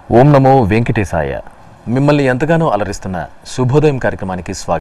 ఓం నమో వెంకటేశాయ. మిమ్మల్ని ఎంతగానో అలరిస్తున్న శుభోదయం కార్యక్రమానికి స్వాగతం.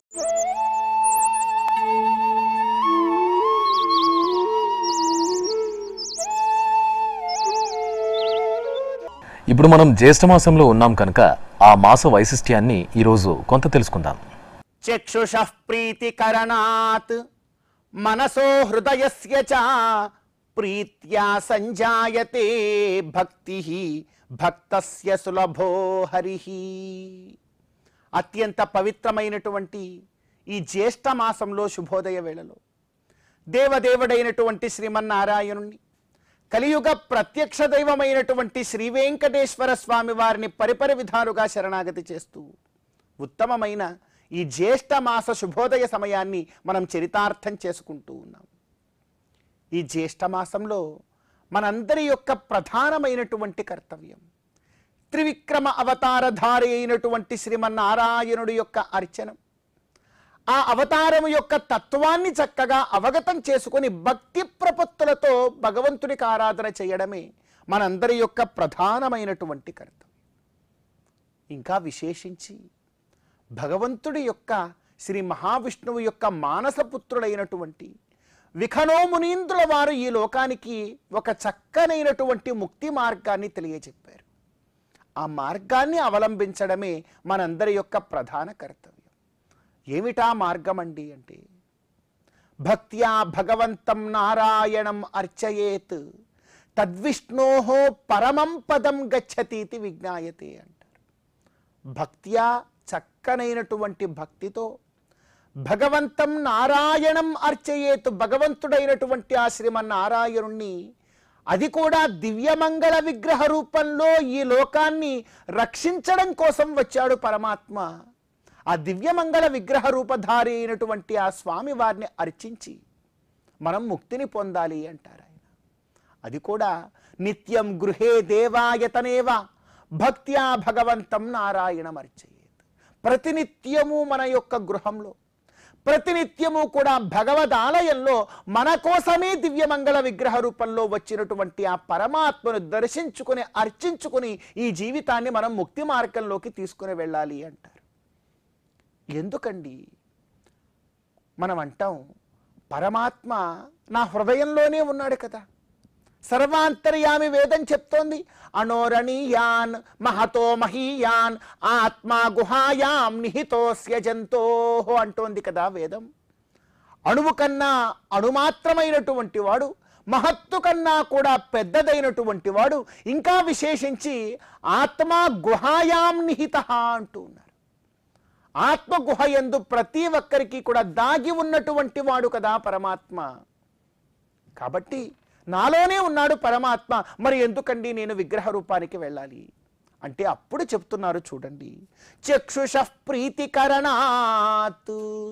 ఇప్పుడు మనం జ్యేష్ఠమాసంలో ఉన్నాం కనుక ఆ మాస వైశిష్ట్యాన్ని ఈరోజు కొంత తెలుసుకుందాం. చక్షుషః ప్రీతికరణాత్ మనసో హృదయస్య చ ప్రీత్యా సంజాయతే భక్తిః భక్తస్య సులభో హరిః. అత్యంత పవిత్రమైనటువంటి ఈ జ్యేష్ఠ మాసంలో శుభోదయ వేళలో దేవదేవుడైనటువంటి శ్రీమన్నారాయణుణ్ణి, కలియుగ ప్రత్యక్ష దైవమైనటువంటి శ్రీ వెంకటేశ్వర స్వామి వారిని పరిపరి విధాలుగా శరణాగతి చేస్తూ ఉత్తమమైన ఈ జ్యేష్ఠ మాస శుభోదయ సమయాన్ని మనం చరితార్థం చేసుకుంటూ ఉన్నాం. ఈ జ్యేష్ఠ మాసంలో మనందరి యొక్క ప్రధానమైనటువంటి కర్తవ్యం త్రివిక్రమ అవతారధారి అయినటువంటి శ్రీమన్నారాయణుడి యొక్క అర్చనం, ఆ అవతారము యొక్క తత్వాన్ని చక్కగా అవగతం చేసుకొని భక్తి ప్రపత్తులతో భగవంతునికి ఆరాధన చేయడమే మనందరి యొక్క ప్రధానమైనటువంటి కర్తవ్యం. ఇంకా విశేషించి భగవంతుడి యొక్క శ్రీ మహావిష్ణువు యొక్క మానసపుత్రుడైనటువంటి విఖనో మునీంద్రుల వారు ఈ లోకానికి ఒక చక్కనైనటువంటి ముక్తి మార్గాన్ని తెలియజెప్పారు. ఆ మార్గాన్ని అవలంబించడమే మనందరి యొక్క ప్రధాన కర్తవ్యం. ఏమిటా మార్గం అండి అంటే, భక్త్యా భగవంతం నారాయణం అర్చయేత్ తద్విష్ణోః పరమం పదం గచ్చతీతి విజ్ఞాయతే అంటారు. భక్త్యా చక్కనైనటువంటి భక్తితో భగవంతం నారాయణం అర్చయేత్, భగవంతుడైనటువంటి ఆ శ్రీమన్నారాయణుణ్ణి, అది కూడా దివ్యమంగళ విగ్రహ రూపంలో ఈ లోకాన్ని రక్షించడం కోసం వచ్చాడు పరమాత్మ. ఆ దివ్యమంగళ విగ్రహ రూపధారి అయినటువంటి ఆ స్వామి వారిని అర్చించి మనం ముక్తిని పొందాలి అంటారు ఆయన. అది కూడా నిత్యం గృహే దేవాయతనేవ భక్త్యా భగవంతం నారాయణం అర్చయేత్. ప్రతినిత్యము మన యొక్క గృహంలో, ప్రతినిత్యము కూడా భగవదాలయంలో మన కోసమే దివ్యమంగళ విగ్రహ రూపంలో వచ్చినటువంటి ఆ పరమాత్మను దర్శించుకుని అర్చించుకుని ఈ జీవితాన్ని మనం ముక్తి మార్గంలోకి తీసుకుని వెళ్ళాలి అంటారు. ఎందుకండి మనం అంటాం, పరమాత్మ నా హృదయంలోనే ఉన్నాడు కదా, సర్వాంతర్యామి వేదం చెప్తోంది. అణోరణీయాన్ మహతో మహీయాన్ ఆత్మా గుహాయాం నిహితోస్య జంతోః అంటోంది కదా వేదం. అణువు కన్నా అణుమాత్రమైనటువంటి వాడు, మహత్తు కన్నా కూడా పెద్దదైనటువంటి వాడు, ఇంకా విశేషించి ఆత్మా గుహాయాం నిహితః అంటూ ఉన్నారు. ఆత్మ గుహ యందు ప్రతి ఒక్కరికి కూడా దాగి ఉన్నటువంటి వాడు కదా పరమాత్మ. కాబట్టి నాలోనే ఉన్నాడు పరమాత్మ, మరి ఎందుకండి నేను విగ్రహ రూపానికి వెళ్ళాలి అంటే అప్పుడు చెప్తున్నారు చూడండి, చక్షుషః ప్రీతికరణాత్.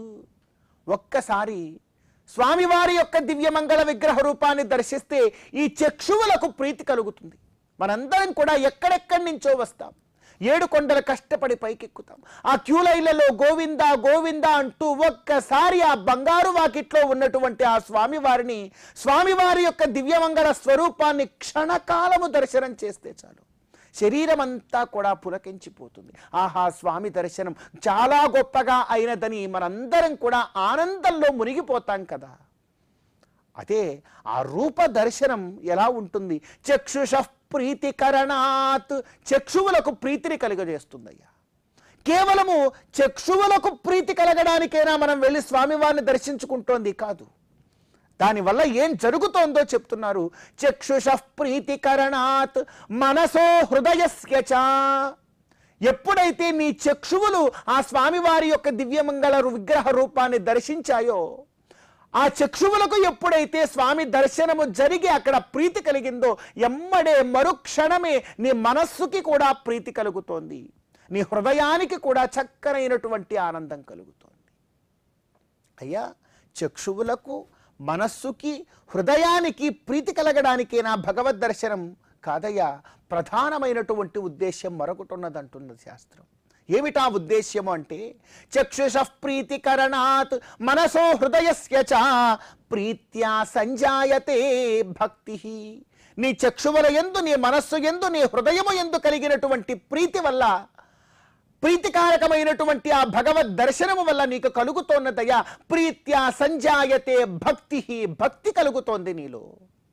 ఒక్కసారి స్వామివారి యొక్క దివ్యమంగళ విగ్రహ రూపాన్ని దర్శిస్తే ఈ చక్షువులకు ప్రీతి కలుగుతుంది. మనందరం కూడా ఎక్కడెక్కడి నుంచో వస్తాం, 7 కొండలు కష్టపడి పైకెక్కుతాం. ఆ క్యూలైన్లలో గోవిందా గోవిందా అంటూ ఒక్కసారి ఆ బంగారు వాకిట్లో ఉన్నటువంటి ఆ స్వామివారిని, స్వామివారి యొక్క దివ్యమంగళ స్వరూపాన్ని క్షణకాలము దర్శనం చేస్తే చాలు, శరీరం అంతా కూడా పులకించిపోతుంది. ఆహా, స్వామి దర్శనం చాలా గొప్పగా అయినదని మనందరం కూడా ఆనందంలో మునిగిపోతాం కదా. అదే ఆ రూప దర్శనం ఎలా ఉంటుంది? చక్షుషః ప్రీతికరణాత్, చక్షువులకు ప్రీతిని కలుగజేస్తుందయ్యా. కేవలము చక్షువులకు ప్రీతి కలగడానికైనా మనం వెళ్ళి స్వామివారిని దర్శించుకుంటోంది కాదు. దానివల్ల ఏం జరుగుతోందో చెప్తున్నారు. చక్షుషః ప్రీతికరణాత్ మనసో హృదయస్య చ. ఎప్పుడైతే నీ చక్షువులు ఆ స్వామివారి యొక్క దివ్యమంగళ విగ్రహ రూపాన్ని దర్శించాయో, ఆ చక్షువులకు ఎప్పుడైతే స్వామి దర్శనము జరిగి అక్కడ ప్రీతి కలిగిందో, ఎమ్మడే మరుక్షణమే నీ మనస్సుకి కూడా ప్రీతి కలుగుతోంది, నీ హృదయానికి కూడా చక్కనైనటువంటి ఆనందం కలుగుతోంది. అయ్యా, చక్షువులకు మనస్సుకి హృదయానికి ప్రీతి కలగడానికేనా భగవద్ దర్శనం కాదయ్యా, ప్రధానమైనటువంటి ఉద్దేశ్యం మరొకటి ఉన్నదంటున్నది శాస్త్రం. ఏమిటా ఉద్దేశ్యము అంటే, చక్షుషః ప్రీతికరణాత్ మనసో హృదయస్య చ ప్రీత్యా సంజాయతే భక్తిః. నీ చక్షువుల యందు, నీ మనస్సు యందు, నీ హృదయము యందు కలిగినటువంటి ప్రీతి వల్ల, ప్రీతికారకమైనటువంటి ఆ భగవద్ దర్శనము వల్ల నీకు కలుగుతోన్న దయ, ప్రీత్యా సంజాయతే భక్తి, భక్తి కలుగుతోంది నీలో.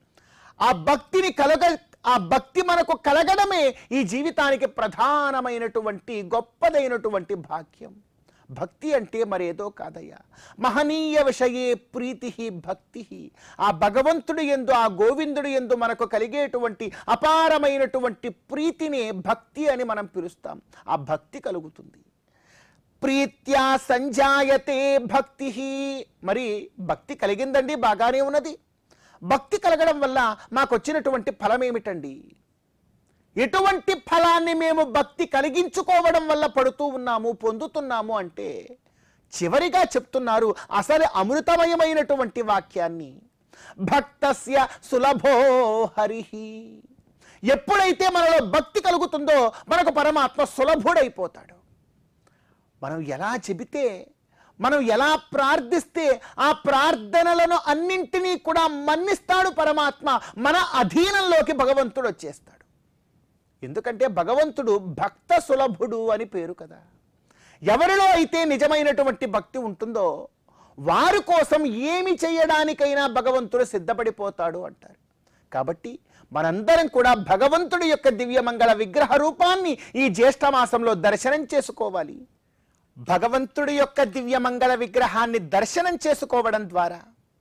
ఆ భక్తి మనకు కలగడమే ఈ జీవితానికి ప్రధానమైనటువంటి గొప్పదైనటువంటి భాగ్యం. భక్తి అంటే మరేదో కాదయ్యా, మహనీయ విషయే ప్రీతి భక్తి. ఆ భగవంతుడి యందు, ఆ గోవిందుడి యందు మనకు కలిగేటువంటి అపారమైనటువంటి ప్రీతిని భక్తి అని మనం పిలుస్తాం. ఆ భక్తి కలుగుతుంది. ప్రీత్యా సంజాయతే భక్తి. మరి భక్తి కలిగిందండి, బాగానే ఉన్నది. భక్తి కలగడం వల్ల మాకు వచ్చినటువంటి ఫలం ఏమిటండి? ఎటువంటి ఫలాన్ని మేము భక్తి కలిగించుకోవడం వల్ల పడుతూ ఉన్నాము, పొందుతున్నాము అంటే చివరిగా చెప్తున్నారు అసలు అమృతమయమైనటువంటి వాక్యాన్ని, భక్తస్య సులభో హరిహి. ఎప్పుడైతే మనలో భక్తి కలుగుతుందో మనకు పరమాత్మ సులభుడైపోతాడు. మనం ఎలా చెబితే, మనం ఎలా ప్రార్థిస్తే ఆ ప్రార్థనలను అన్నింటినీ కూడా మన్నిస్తాడు పరమాత్మ. మన అధీనంలోకి భగవంతుడు వచ్చేస్తాడు. ఎందుకంటే భగవంతుడు భక్త సులభుడు అని పేరు కదా. ఎవరిలో అయితే నిజమైనటువంటి భక్తి ఉంటుందో వారి కోసం ఏమి చేయడానికైనా భగవంతుడు సిద్ధపడిపోతాడు అంటారు. కాబట్టి మనందరం కూడా భగవంతుడి యొక్క దివ్యమంగళ విగ్రహ రూపాన్ని ఈ జ్యేష్ఠ మాసంలో దర్శనం చేసుకోవాలి. భగవంతుడి యొక్క దివ్యమంగళ విగ్రహాన్ని దర్శనం చేసుకోవడం ద్వారా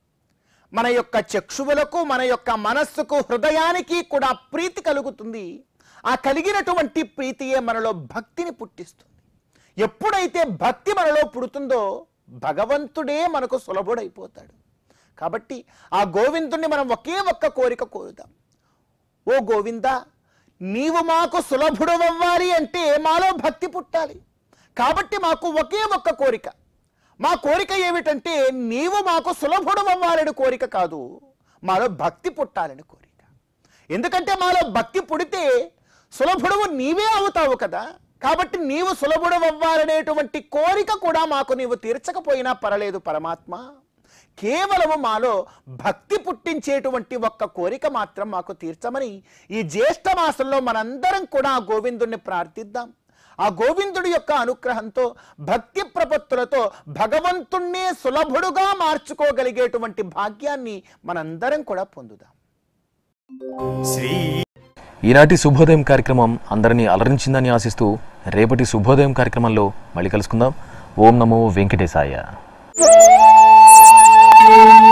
మన యొక్క చక్షువులకు, మన యొక్క మనస్సుకు, హృదయానికి కూడా ప్రీతి కలుగుతుంది. ఆ కలిగినటువంటి ప్రీతియే మనలో భక్తిని పుట్టిస్తుంది. ఎప్పుడైతే భక్తి మనలో పుడుతుందో భగవంతుడే మనకు సులభుడైపోతాడు. కాబట్టి ఆ గోవిందుణ్ణి మనం ఒకే ఒక్క కోరిక కోరుదాం. ఓ గోవిందా, నీవు మాకు సులభుడవ్వాలి అంటే మాలో భక్తి పుట్టాలి. కాబట్టి మాకు ఒకే ఒక్క కోరిక. మా కోరిక ఏమిటంటే నీవు మాకు సులభుడవ్వాలని కోరిక కాదు, మాలో భక్తి పుట్టాలని కోరిక. ఎందుకంటే మాలో భక్తి పుడితే సులభుడవు నీవే అవుతావు కదా. కాబట్టి నీవు సులభుడవ్వాలనేటువంటి కోరిక కూడా మాకు నీవు తీర్చకపోయినా పర్లేదు పరమాత్మ. కేవలము మాలో భక్తి పుట్టించేటువంటి ఒక్క కోరిక మాత్రం మాకు తీర్చమని ఈ జ్యేష్ఠ మాసంలో మనందరం కూడా ఆ గోవిందుణ్ణి ప్రార్థిద్దాం. ఆ గోవిందుడి యొక్క అనుగ్రహంతో, భక్తి ప్రపత్తులతో భగవంతుణ్ణే సులభుడుగా మార్చుకోగలిగేటువంటి భాగ్యాన్ని మనందరం కూడా పొందుదాం. ఈనాటి శుభోదయం కార్యక్రమం అందరినీ అలరించిందని ఆశిస్తూ రేపటి శుభోదయం కార్యక్రమంలో మళ్ళీ కలుసుకుందాం. ఓం నమో వెంకటేశాయ.